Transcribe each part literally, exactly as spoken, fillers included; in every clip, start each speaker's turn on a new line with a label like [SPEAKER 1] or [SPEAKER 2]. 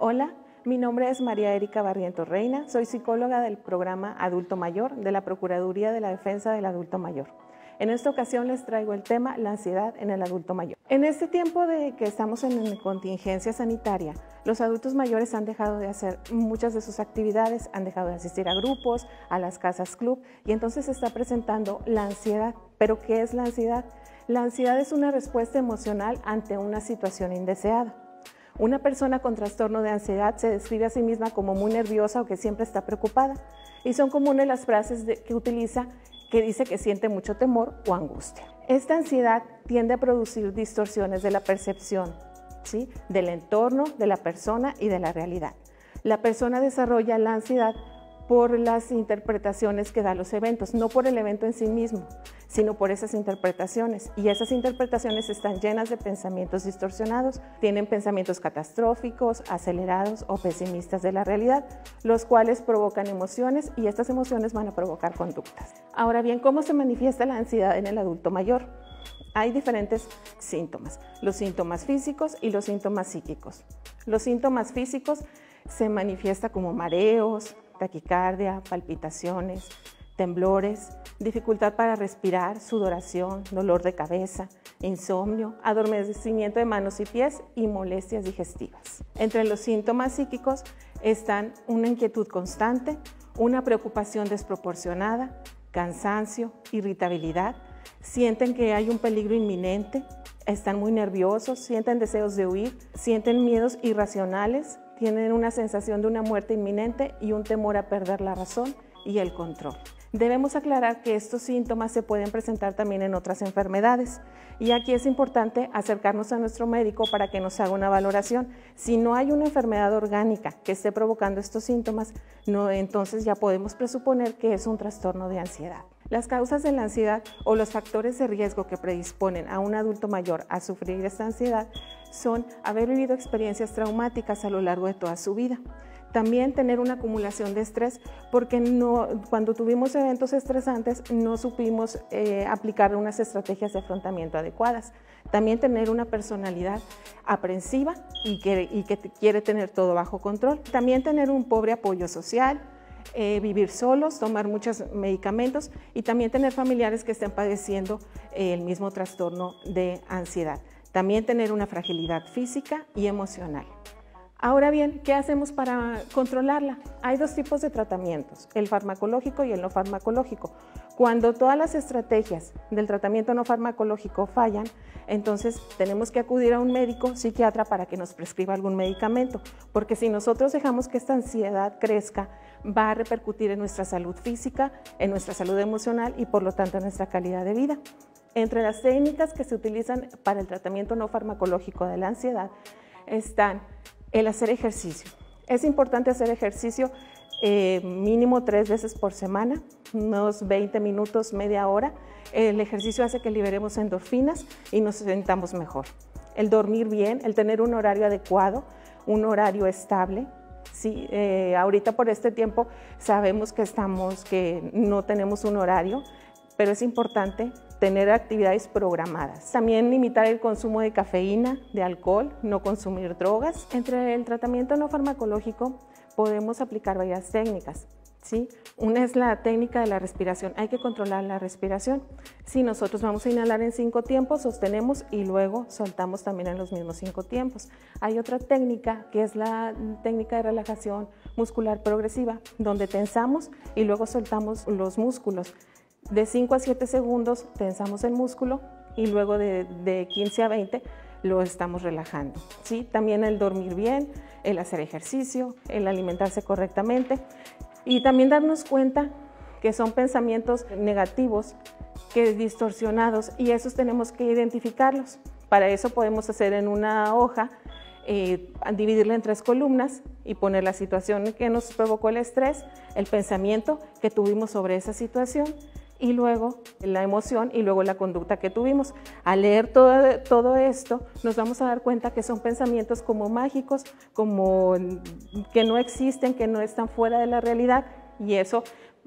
[SPEAKER 1] Hola, mi nombre es María Erika Barrientos Reina, soy psicóloga del programa Adulto Mayor de la Procuraduría de la Defensa del Adulto Mayor. En esta ocasión les traigo el tema la ansiedad en el adulto mayor. En este tiempo de que estamos en contingencia sanitaria, los adultos mayores han dejado de hacer muchas de sus actividades, han dejado de asistir a grupos, a las casas club, y entonces se está presentando la ansiedad. ¿Pero qué es la ansiedad? La ansiedad es una respuesta emocional ante una situación indeseada. Una persona con trastorno de ansiedad se describe a sí misma como muy nerviosa o que siempre está preocupada, y son comunes las frases de, que utiliza que dice que siente mucho temor o angustia. Esta ansiedad tiende a producir distorsiones de la percepción, ¿sí?, del entorno, de la persona y de la realidad. La persona desarrolla la ansiedad por las interpretaciones que da los eventos, no por el evento en sí mismo, sino por esas interpretaciones. Y esas interpretaciones están llenas de pensamientos distorsionados, tienen pensamientos catastróficos, acelerados o pesimistas de la realidad, los cuales provocan emociones y estas emociones van a provocar conductas. Ahora bien, ¿cómo se manifiesta la ansiedad en el adulto mayor? Hay diferentes síntomas, los síntomas físicos y los síntomas psíquicos. Los síntomas físicos se manifiestan como mareos, taquicardia, palpitaciones, temblores, dificultad para respirar, sudoración, dolor de cabeza, insomnio, adormecimiento de manos y pies y molestias digestivas. Entre los síntomas psíquicos están una inquietud constante, una preocupación desproporcionada, cansancio, irritabilidad, sienten que hay un peligro inminente, están muy nerviosos, sienten deseos de huir, sienten miedos irracionales, tienen una sensación de una muerte inminente y un temor a perder la razón y el control. Debemos aclarar que estos síntomas se pueden presentar también en otras enfermedades y aquí es importante acercarnos a nuestro médico para que nos haga una valoración. Si no hay una enfermedad orgánica que esté provocando estos síntomas, no, entonces ya podemos presuponer que es un trastorno de ansiedad. Las causas de la ansiedad o los factores de riesgo que predisponen a un adulto mayor a sufrir esta ansiedad son haber vivido experiencias traumáticas a lo largo de toda su vida. También tener una acumulación de estrés porque no, cuando tuvimos eventos estresantes no supimos eh, aplicar unas estrategias de afrontamiento adecuadas. También tener una personalidad aprensiva y que, y que quiere tener todo bajo control. También tener un pobre apoyo social, eh, vivir solos, tomar muchos medicamentos y también tener familiares que estén padeciendo eh, el mismo trastorno de ansiedad. También tener una fragilidad física y emocional. Ahora bien, ¿qué hacemos para controlarla? Hay dos tipos de tratamientos, el farmacológico y el no farmacológico. Cuando todas las estrategias del tratamiento no farmacológico fallan, entonces tenemos que acudir a un médico psiquiatra para que nos prescriba algún medicamento, porque si nosotros dejamos que esta ansiedad crezca, va a repercutir en nuestra salud física, en nuestra salud emocional y por lo tanto en nuestra calidad de vida. Entre las técnicas que se utilizan para el tratamiento no farmacológico de la ansiedad están el hacer ejercicio. Es importante hacer ejercicio eh, mínimo tres veces por semana, unos veinte minutos, media hora. El ejercicio hace que liberemos endorfinas y nos sentamos mejor. El dormir bien, el tener un horario adecuado, un horario estable. Sí, eh, ahorita por este tiempo sabemos que, estamos, que no tenemos un horario, pero es importante tener actividades programadas. También limitar el consumo de cafeína, de alcohol, no consumir drogas. Entre el tratamiento no farmacológico podemos aplicar varias técnicas, ¿sí? Una es la técnica de la respiración. Hay que controlar la respiración. Si nosotros vamos a inhalar en cinco tiempos, sostenemos y luego soltamos también en los mismos cinco tiempos. Hay otra técnica que es la técnica de relajación muscular progresiva, donde tensamos y luego soltamos los músculos. De cinco a siete segundos tensamos el músculo y luego de, de quince a veinte lo estamos relajando, ¿sí? También el dormir bien, el hacer ejercicio, el alimentarse correctamente y también darnos cuenta que son pensamientos negativos, que distorsionados y esos tenemos que identificarlos. Para eso podemos hacer en una hoja, eh, dividirla en tres columnas y poner la situación que nos provocó el estrés, el pensamiento que tuvimos sobre esa situación, y luego la emoción y luego la conducta que tuvimos. Al leer todo, todo esto nos vamos a dar cuenta que son pensamientos como mágicos, como que no existen, que no están fuera de la realidad y eso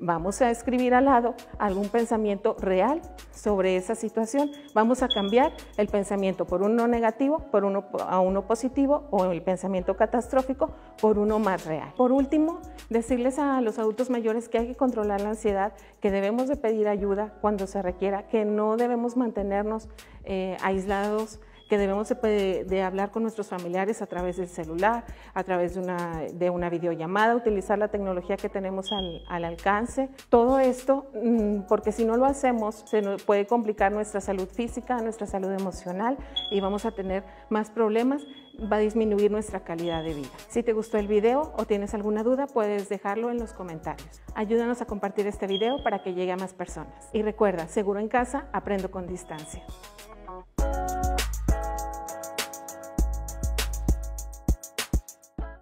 [SPEAKER 1] Vamos a escribir al lado algún pensamiento real sobre esa situación. Vamos a cambiar el pensamiento por uno negativo, por uno a uno positivo, o el pensamiento catastrófico por uno más real. Por último, decirles a los adultos mayores que hay que controlar la ansiedad, que debemos de pedir ayuda cuando se requiera, que no debemos mantenernos eh, aislados, que debemos de, de hablar con nuestros familiares a través del celular, a través de una, de una videollamada, utilizar la tecnología que tenemos al, al alcance. Todo esto, porque si no lo hacemos, se nos puede complicar nuestra salud física, nuestra salud emocional, y vamos a tener más problemas, va a disminuir nuestra calidad de vida. Si te gustó el video o tienes alguna duda, puedes dejarlo en los comentarios. Ayúdanos a compartir este video para que llegue a más personas. Y recuerda, seguro en casa, aprendo con distancia.